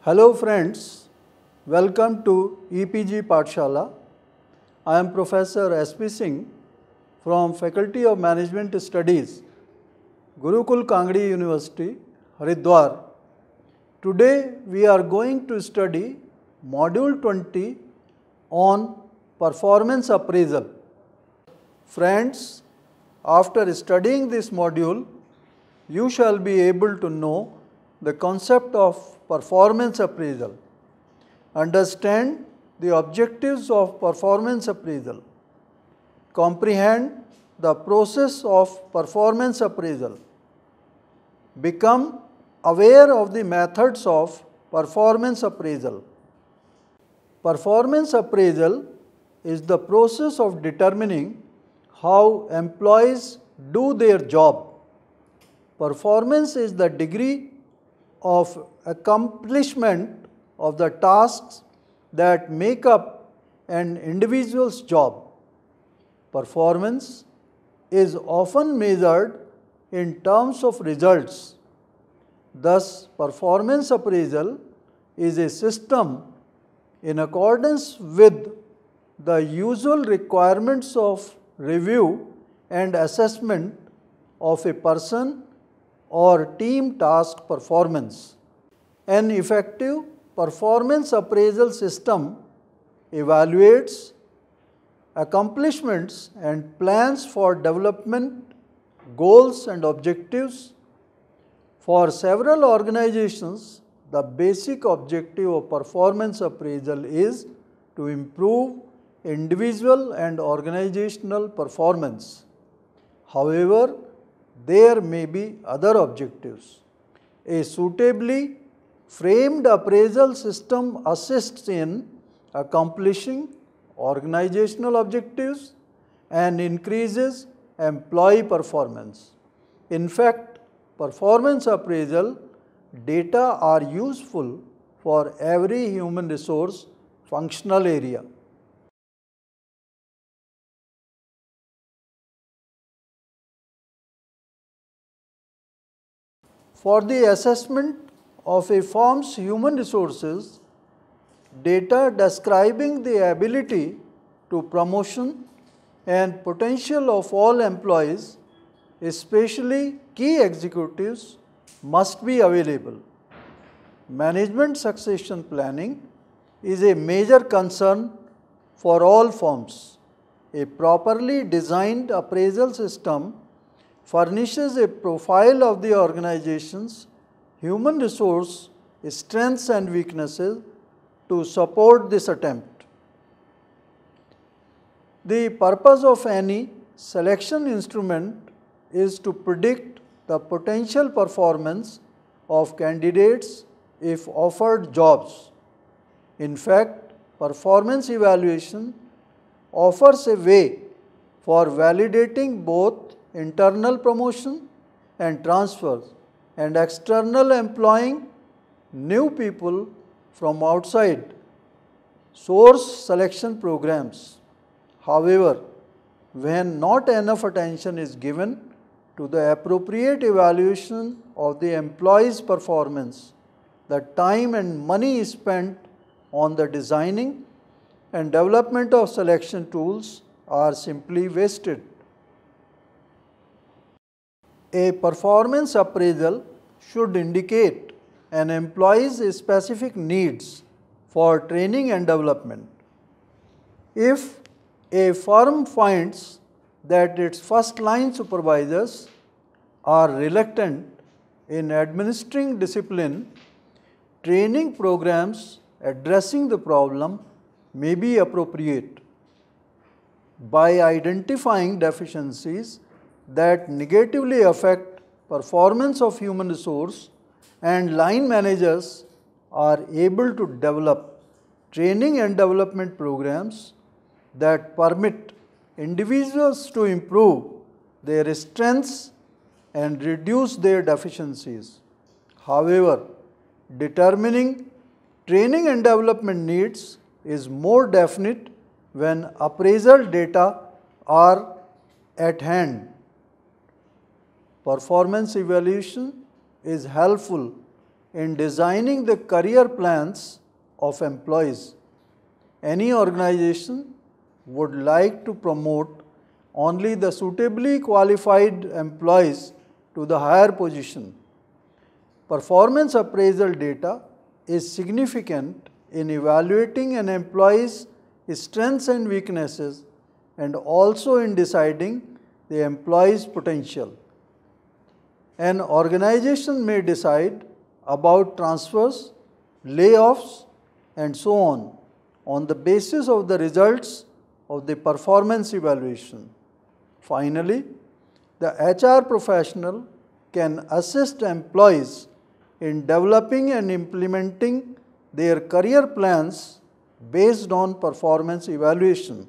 Hello friends, welcome to EPG Pathshala. I am Professor S.P. Singh from Faculty of Management Studies, Gurukul Kangdi University, Haridwar. Today we are going to study Module 20 on Performance Appraisal. Friends, after studying this module, you shall be able to know the concept of performance appraisal, understand the objectives of performance appraisal, comprehend the process of performance appraisal, become aware of the methods of performance appraisal. Performance appraisal is the process of determining how employees do their job. Performance is the degree of accomplishment of the tasks that make up an individual's job. Performance is often measured in terms of results. Thus, performance appraisal is a system in accordance with the usual requirements of review and assessment of a person or team task performance. An effective performance appraisal system evaluates accomplishments and plans for development, goals and objectives. For several organizations, the basic objective of performance appraisal is to improve individual and organizational performance. However, there may be other objectives. A suitably framed appraisal system assists in accomplishing organizational objectives and increases employee performance. In fact, performance appraisal data are useful for every human resource functional area. For the assessment of a firm's human resources, data describing the ability to promotion and potential of all employees, especially key executives, must be available. Management succession planning is a major concern for all firms. A properly designed appraisal system furnishes a profile of the organization's human resource strengths and weaknesses to support this attempt. The purpose of any selection instrument is to predict the potential performance of candidates if offered jobs. In fact, performance evaluation offers a way for validating both internal promotion and transfers and external employing new people from outside source selection programs. However, when not enough attention is given to the appropriate evaluation of the employee's performance, the time and money spent on the designing and development of selection tools are simply wasted. A performance appraisal should indicate an employee's specific needs for training and development. If a firm finds that its first-line supervisors are reluctant in administering discipline, training programs addressing the problem may be appropriate. By identifying deficiencies that negatively affect performance of human resource, and line managers are able to develop training and development programs that permit individuals to improve their strengths and reduce their deficiencies. However, determining training and development needs is more definite when appraisal data are at hand. Performance evaluation is helpful in designing the career plans of employees. Any organization would like to promote only the suitably qualified employees to the higher position. Performance appraisal data is significant in evaluating an employee's strengths and weaknesses and also in deciding the employee's potential. An organization may decide about transfers, layoffs, and so on the basis of the results of the performance evaluation. Finally, the HR professional can assist employees in developing and implementing their career plans based on performance evaluation.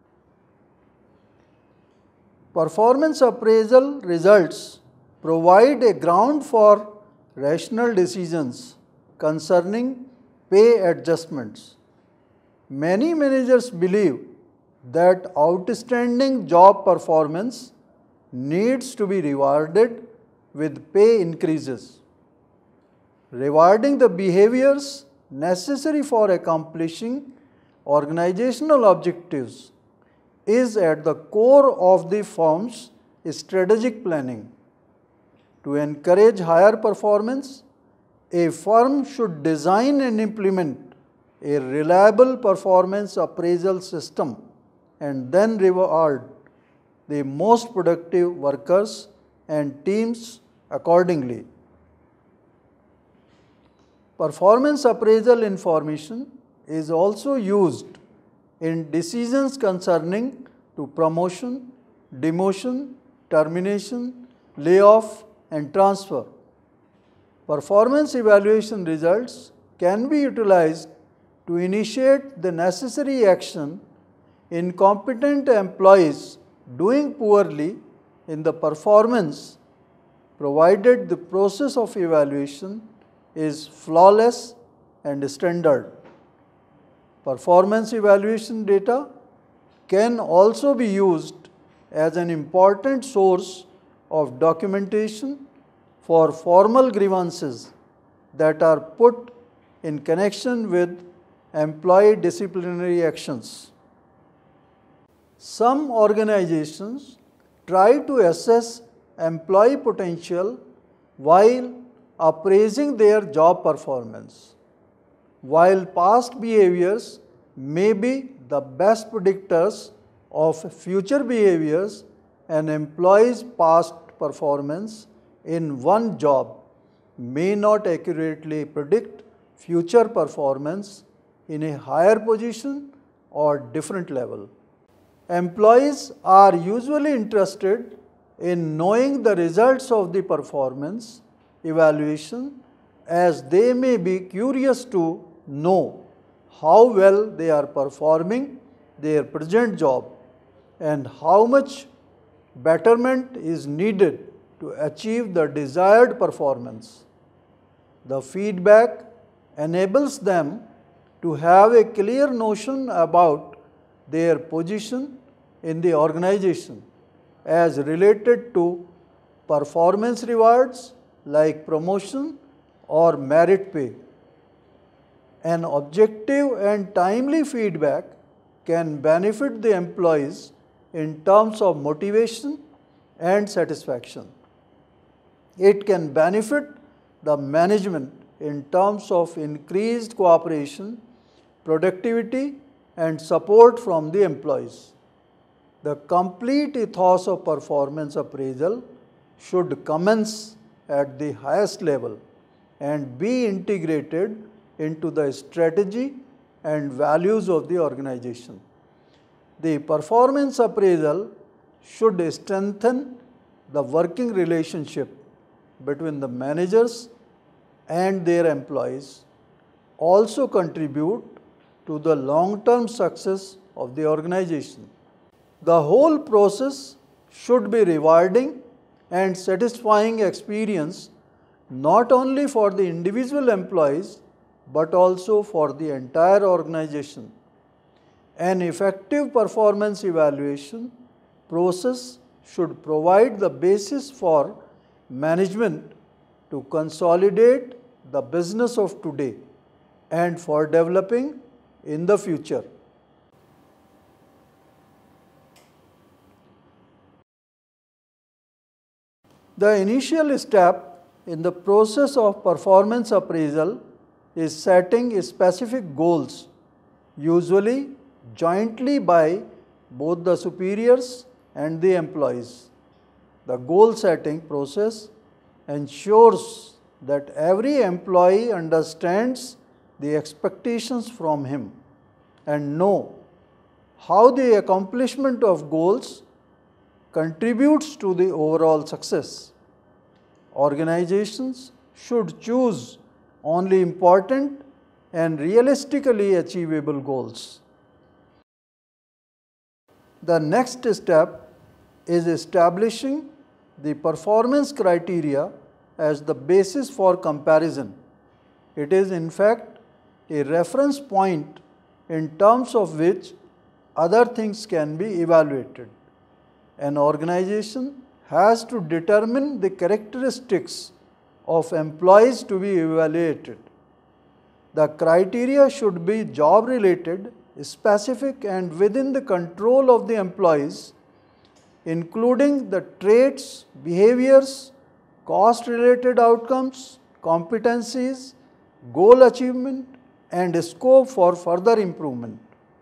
Performance appraisal results provide a ground for rational decisions concerning pay adjustments. Many managers believe that outstanding job performance needs to be rewarded with pay increases. Rewarding the behaviors necessary for accomplishing organizational objectives is at the core of the firm's strategic planning. To encourage higher performance, a firm should design and implement a reliable performance appraisal system and then reward the most productive workers and teams accordingly. Performance appraisal information is also used in decisions concerning to promotion, demotion, termination, layoff, and transfer. Performance evaluation results can be utilized to initiate the necessary action in competent employees doing poorly in the performance, provided the process of evaluation is flawless and standard. Performance evaluation data can also be used as an important source of documentation for formal grievances that are put in connection with employee disciplinary actions. Some organizations try to assess employee potential while appraising their job performance. While past behaviors may be the best predictors of future behaviors, an employee's past performance in one job may not accurately predict future performance in a higher position or different level. Employees are usually interested in knowing the results of the performance evaluation, as they may be curious to know how well they are performing their present job and how much betterment is needed to achieve the desired performance. The feedback enables them to have a clear notion about their position in the organization as related to performance rewards like promotion or merit pay. An objective and timely feedback can benefit the employees in terms of motivation and satisfaction. It can benefit the management in terms of increased cooperation, productivity, and support from the employees. The complete ethos of performance appraisal should commence at the highest level and be integrated into the strategy and values of the organization. The performance appraisal should strengthen the working relationship between the managers and their employees, also contribute to the long-term success of the organization. The whole process should be rewarding and satisfying experience not only for the individual employees but also for the entire organization. An effective performance evaluation process should provide the basis for management to consolidate the business of today and for developing in the future. The initial step in the process of performance appraisal is setting specific goals, usually jointly by both the superiors and the employees. The goal setting process ensures that every employee understands the expectations from him and know how the accomplishment of goals contributes to the overall success. Organizations should choose only important and realistically achievable goals. The next step is establishing the performance criteria as the basis for comparison. It is in fact a reference point in terms of which other things can be evaluated. An organization has to determine the characteristics of employees to be evaluated. The criteria should be job related, specific and within the control of the employees, including the traits, behaviors, cost related outcomes, competencies, goal achievement and scope for further improvement.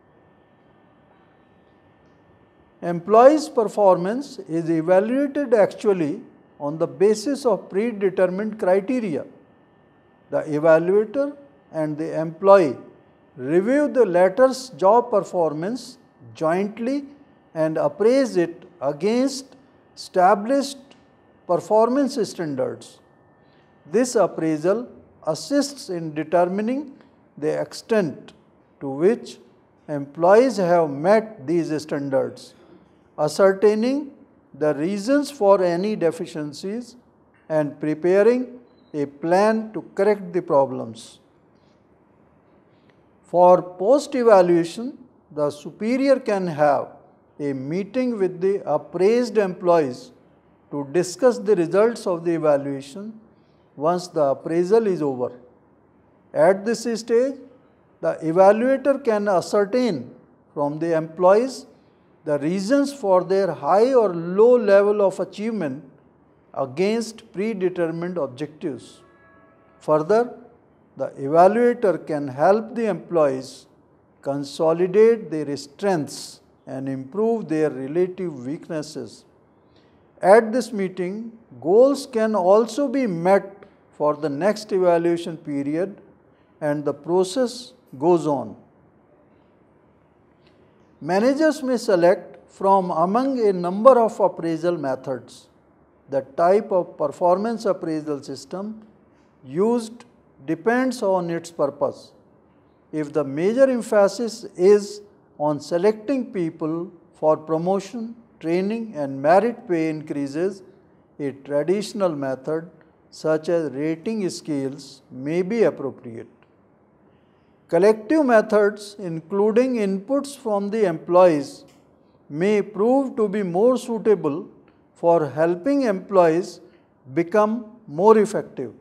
Employees' performance is evaluated actually on the basis of predetermined criteria. The evaluator and the employee review the latter's job performance jointly and appraise it against established performance standards. This appraisal assists in determining the extent to which employees have met these standards, ascertaining the reasons for any deficiencies and preparing a plan to correct the problems. For post-evaluation, the superior can have a meeting with the appraised employees to discuss the results of the evaluation once the appraisal is over. At this stage, the evaluator can ascertain from the employees the reasons for their high or low level of achievement against predetermined objectives. Further, the evaluator can help the employees consolidate their strengths and improve their relative weaknesses. At this meeting, goals can also be met for the next evaluation period and the process goes on. Managers may select from among a number of appraisal methods. The type of performance appraisal system used depends on its purpose. If the major emphasis is on selecting people for promotion, training and merit pay increases, a traditional method such as rating scales may be appropriate. Collective methods, including inputs from the employees, may prove to be more suitable for helping employees become more effective.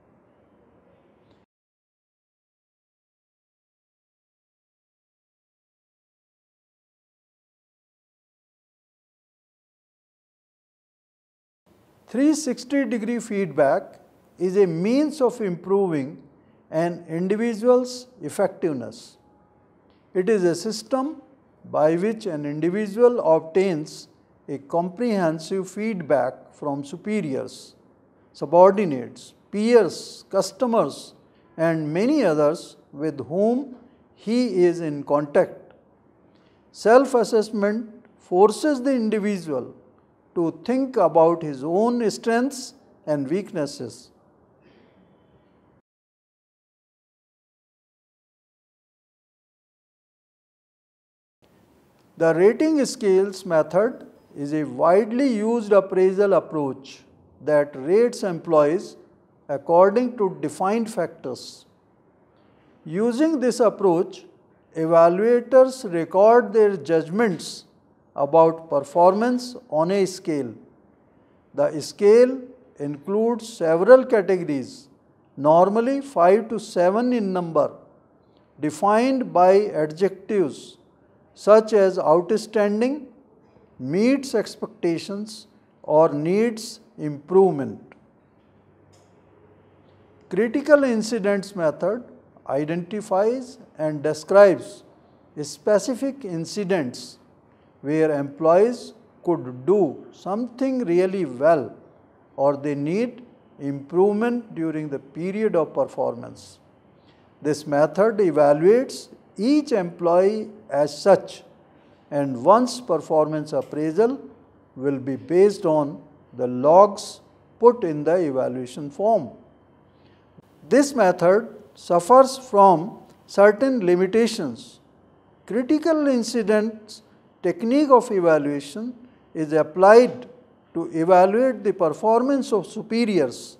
"360-degree feedback is a means of improving an individual's effectiveness. It is a system by which an individual obtains a comprehensive feedback from superiors, subordinates, peers, customers, and many others with whom he is in contact. Self-assessment forces the individual to think about his own strengths and weaknesses. The rating scales method is a widely used appraisal approach that rates employees according to defined factors. Using this approach, evaluators record their judgments about performance on a scale. The scale includes several categories normally 5 to 7 in number, defined by adjectives such as outstanding, meets expectations, or needs improvement. Critical incidents method identifies and describes specific incidents where employees could do something really well or they need improvement during the period of performance. This method evaluates each employee as such, and one's performance appraisal will be based on the logs put in the evaluation form. This method suffers from certain limitations. Critical incidents technique of evaluation is applied to evaluate the performance of superiors.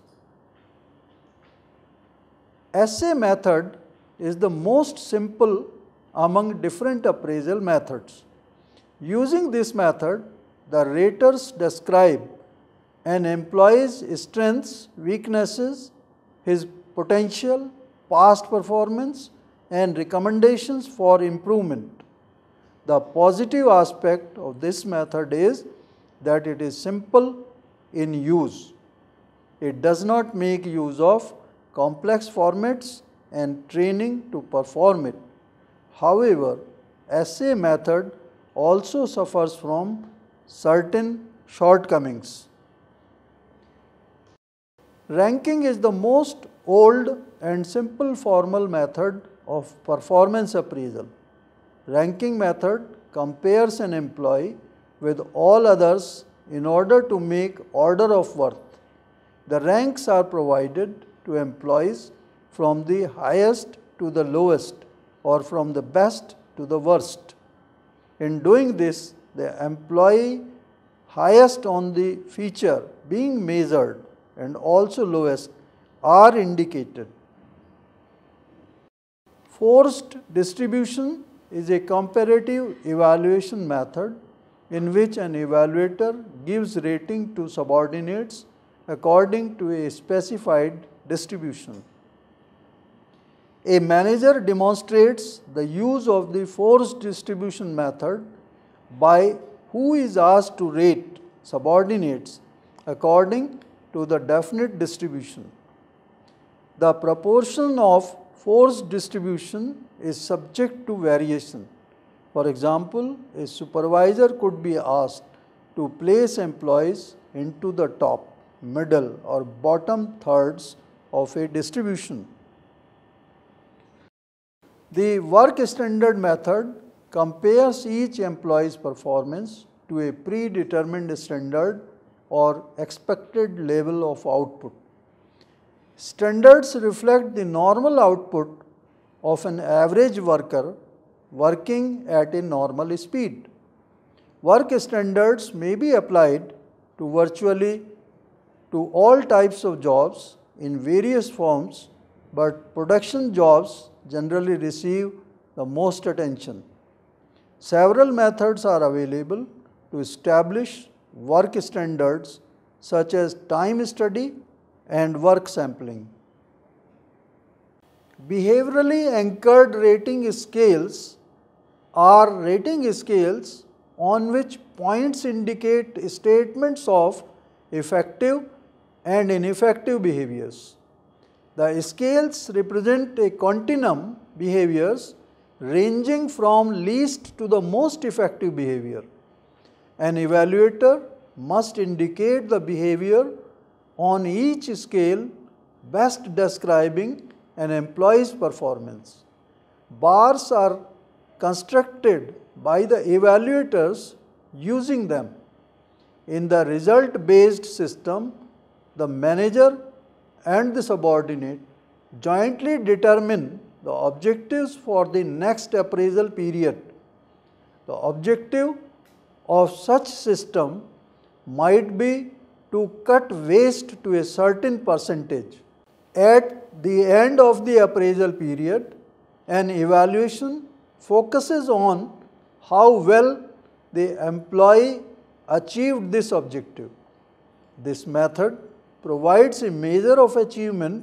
Assay method is the most simple among different appraisal methods. Using this method, the raters describe an employee's strengths, weaknesses, his potential, past performance, and recommendations for improvement. The positive aspect of this method is that it is simple in use. It does not make use of complex formats and training to perform it. However, assay method also suffers from certain shortcomings. Ranking is the most old and simple formal method of performance appraisal. Ranking method compares an employee with all others in order to make order of worth. The ranks are provided to employees from the highest to the lowest or from the best to the worst. In doing this, the employee highest on the feature being measured and also lowest are indicated. Forced distribution is a comparative evaluation method in which an evaluator gives rating to subordinates according to a specified distribution. A manager demonstrates the use of the forced distribution method by who is asked to rate subordinates according to the definite distribution. The proportion of forced distribution is subject to variation. For example, a supervisor could be asked to place employees into the top, middle, or bottom thirds of a distribution. The work standard method compares each employee's performance to a predetermined standard or expected level of output. Standards reflect the normal output of an average worker working at a normal speed. Work standards may be applied to virtually to all types of jobs in various forms, but production jobs generally receive the most attention. Several methods are available to establish work standards such as time study and work sampling. Behaviorally anchored rating scales are rating scales on which points indicate statements of effective and ineffective behaviors. The scales represent a continuum behaviors ranging from least to the most effective behavior. An evaluator must indicate the behavior on each scale best describing an employee's performance. Bars are constructed by the evaluators using them. In the result-based system, the manager and the subordinate jointly determine the objectives for the next appraisal period. The objective of such system might be to cut waste to a certain percentage. At the end of the appraisal period, an evaluation focuses on how well the employee achieved this objective. This method provides a measure of achievement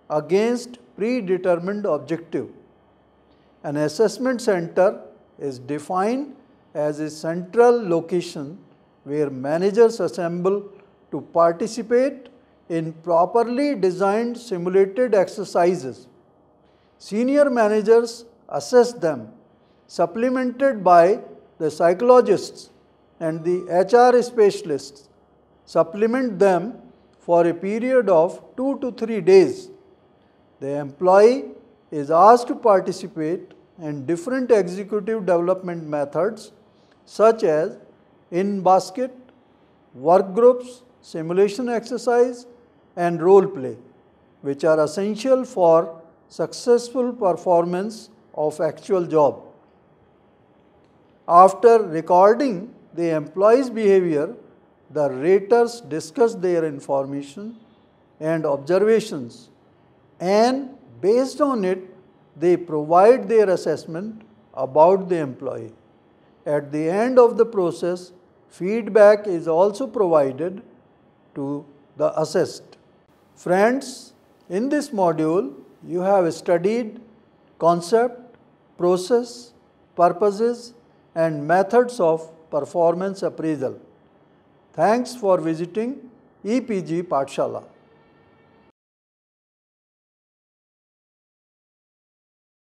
against predetermined objective. An assessment center is defined as a central location where managers assemble to participate in properly designed simulated exercises. Senior managers assess them, supplemented by the psychologists and the HR specialists supplement them for a period of 2 to 3 days. The employee is asked to participate in different executive development methods such as in-basket, work groups, simulation exercise and role play, which are essential for successful performance of actual job. After recording the employee's behavior, the raters discuss their information and observations, and based on it, they provide their assessment about the employee. At the end of the process, feedback is also provided to the assessed. Friends, in this module, you have studied concept, process, purposes, and methods of performance appraisal. Thanks for visiting EPG Pathshala.